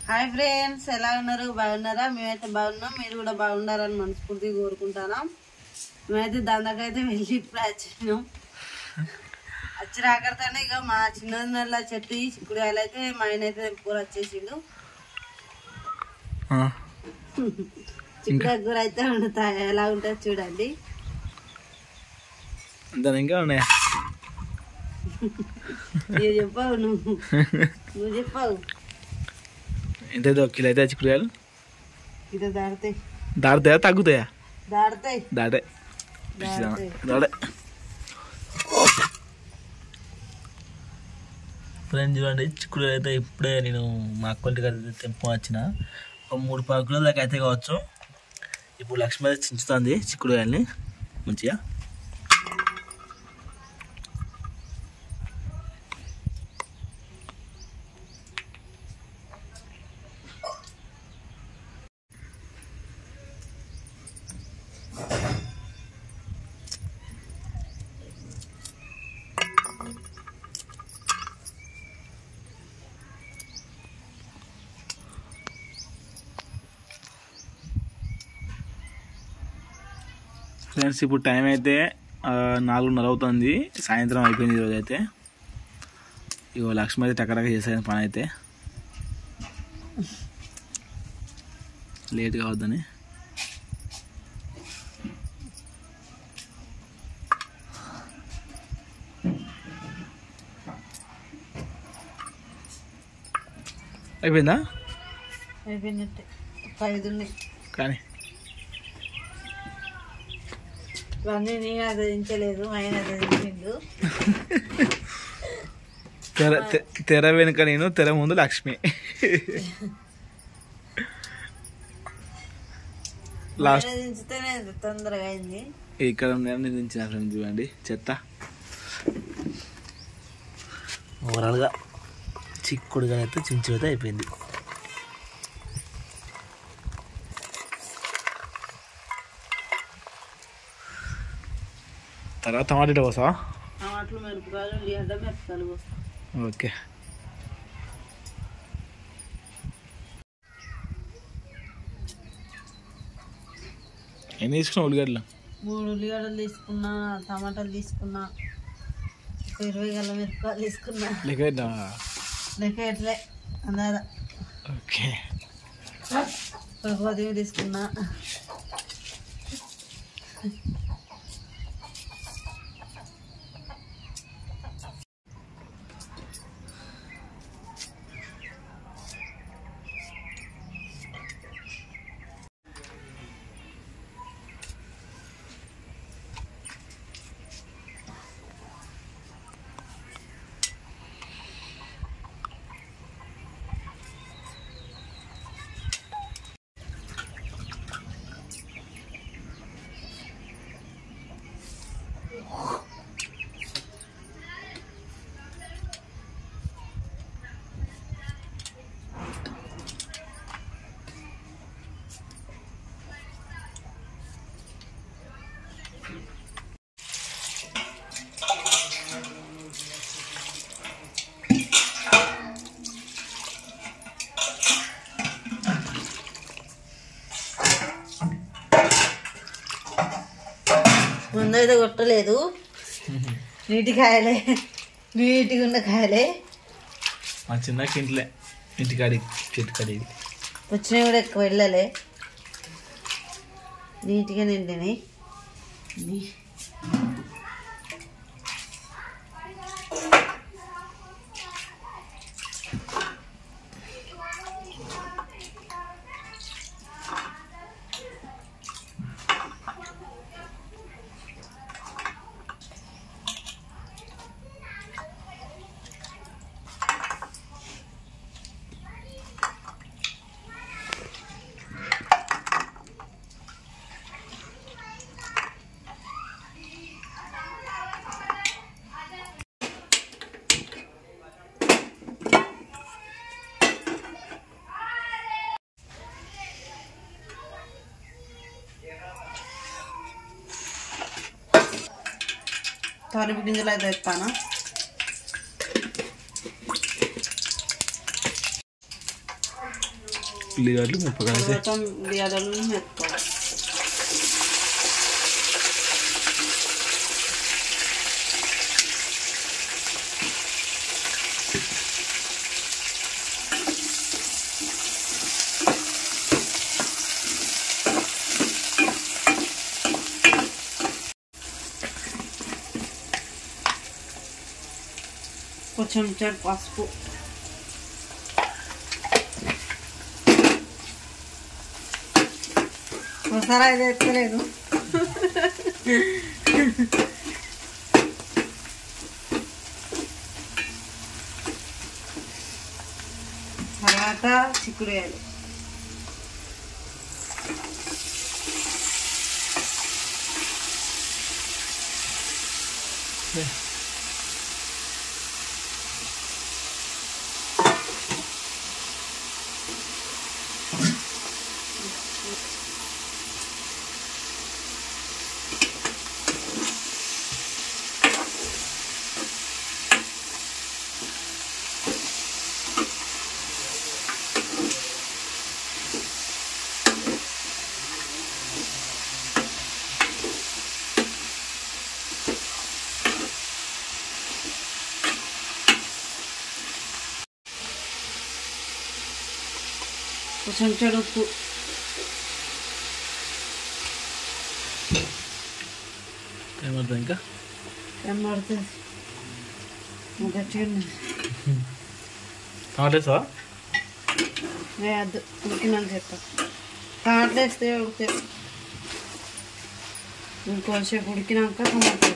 Hi friends, ఎలా ఉన్నారు? బాగున్నారా? మేమైతే బాగున్నాం. మీరు కూడా బాగున్నారని మనస్ఫూర్తిగా కోరుకుంటున్నాం. మేమైతే దండకైతే వెళ్ళి ఇప్పుడు వచ్చినాం. వచ్చి రాకడతానే ఇక మా చిన్న చెట్టు చిక్కుడుకాయలు అయితే మా ఆయన అయితే కూర వచ్చేసిండు. చిక్కుడుకాయ కూర అయితే వండుతా ఎలా ఉంటుంది చూడండి. ఇంకా ఉన్నాయా? నువ్వు చెప్పావు, నువ్వు చెప్పావు. ఎంతైతే ఒక కిలో అయితే చిక్కుడుకాయలు ఇది దాడతాయి. దాడతాయా తగ్గుతాయా? దాడతాయి. దాడే దాడే ఫ్రెండ్ చూడండి, చిక్కుడుకాయలు అయితే ఇప్పుడే నేను మా అక్కంటికి అయితే తెంపు వచ్చిన. ఒక 3-4 కిలోల దాకా అయితే కావచ్చు. ఇప్పుడు లక్ష్మి అయితే చించుతుంది చిక్కుడుకాయలని మంచిగా. ఫ్రెండ్స్ ఇప్పుడు టైం అయితే 4:30 అవుతుంది. సాయంత్రం అయిపోయింది ఈరోజు అయితే. ఇగో లక్ష్మి అయితే టకరగా చేసేది పని అయితే లేట్ కావద్దని. అయిపోయిందా? అయిపోయినట్టే. 5 ఉన్నాయి కానీ ఇవన్నీ నేను ఆదరించలేదు, ఆయన ఆదరించిండు. తెర వెనుక నేను, తెర ముందు లక్ష్మి. లాస్ట్ దించితేనే తొందరగా అయింది. ఇక్కడ దించిన ఫ్రెండ్ చూడండి చెత్త. ఓవరాల్గా చిక్కుడుగా అయితే చించి అయితే అయిపోయింది. తర్వాత టమాటా కోసా? టమాటాలు, మిరపకాయలు, ఉల్లిగడ్డ, మిరపకాయలు కోస్తా. ఓకే. ఎన్ని తీసుకున్నా ఉల్లిగడ్డలు? 3 ఉల్లిగడ్డలు తీసుకున్నా, టమాటాలు తీసుకున్నా, 20 గల్ల మిరపకాయలు తీసుకున్నా. లెక్క ఎట్లే అందాదా. ఓకే. కొద్దిగా తీసుకున్నా. ముందైతే కొట్టలేదు, నీటికాయలే, నీటిగా ఉన్న కాయలే. మా చిన్న ఇంట్లో ఇంటికాడి చెట్టు కాడి వచ్చినవి కూడా ఎక్కువ వెళ్ళలే, నీట్గా నిండినాయి. తాలింపు గింజలు అయితే వేస్తాను. ఉల్లిగడ్డలు మిరపకాయలు తర్వాత ఉల్లిగడ్డలు మెత్తుకోవాలి. కొంచెం పసుపు, ఒకసారి అయితే ఎత్తలేదు. తర్వాత చిక్కుడుకాయలు, కొంచెం ఉప్పు, ఏమవుతుంది ఇంకా ఏం పడుతుంది గట్టిగా టమాటేసా వేయద్దు, ఉడికినాక చెప్తా. టమాటాలు వేస్తే ఉడితే ఇంకొంచెం ఉడికినాక టమాటా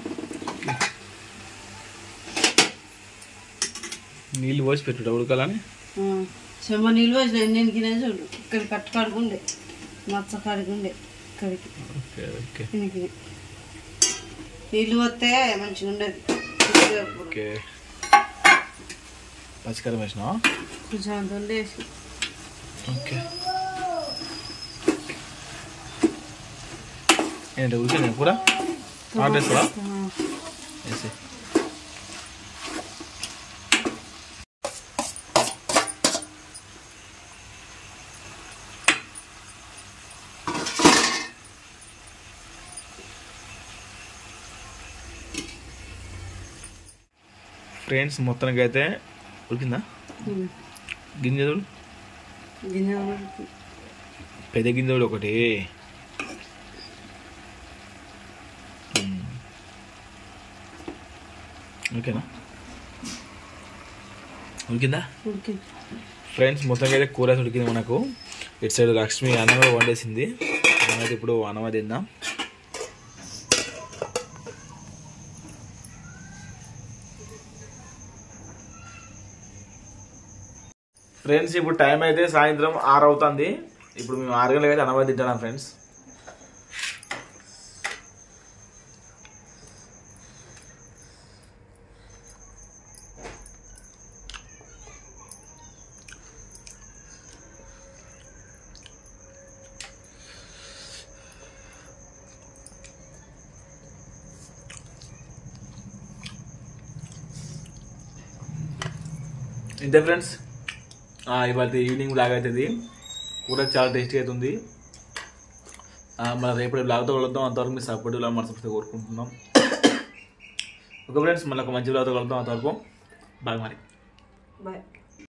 నీళ్ళు పోసి పెట్టు ఉడకాలని. చెమ్మ నీళ్ళు పోసి ఎన్నింటికినా చూడు, ఇక్కడ కట్టు కడుకుండే మచ్చ కడుకుండే ఇక్కడికి దీనికి నీళ్ళు పోతే మంచిగా ఉండదు. ఓకే పచ్చికారం వేసినా కొంచెం అంత వేసి ఓకే ఏంటి ఉడికింది కూర టమాటేసా వేసి ఫ్రెండ్స్ మొత్తానికి అయితే ఉడికిందా గింజలు పెద్ద గింజలు ఒకటి ఓకేనా ఉడికిందా ఫ్రెండ్స్ మొత్తానికి అయితే కూర ఉడికింది మనకు. ఇటు సైడ్ లక్ష్మి అన్నం వండేసింది, మనమైతే ఇప్పుడు అన్నం తిందాం. ఫ్రెండ్స్ ఇప్పుడు టైం అయితే సాయంత్రం 6 అవుతుంది. ఇప్పుడు మేము 6 గంటలకు అయితే అన్నం తింటున్నాం ఫ్రెండ్స్. ఇంతే ఫ్రెండ్స్, ఇవాళ ఈవినింగ్ బ్లాగ్ అవుతుంది. కూర చాలా టేస్టీ అవుతుంది. మన రేపటి బ్లాగ్తో కలుద్దాం. అంతవరకు మీ సపోర్ట్ ఇలా మనసు కోరుకుంటున్నాం. ఓకే ఫ్రెండ్స్, మళ్ళీ ఒక మంచి బ్లాగ్తో కలుద్దాం. అంతవరకు బాయ్ మరి. బాయ్.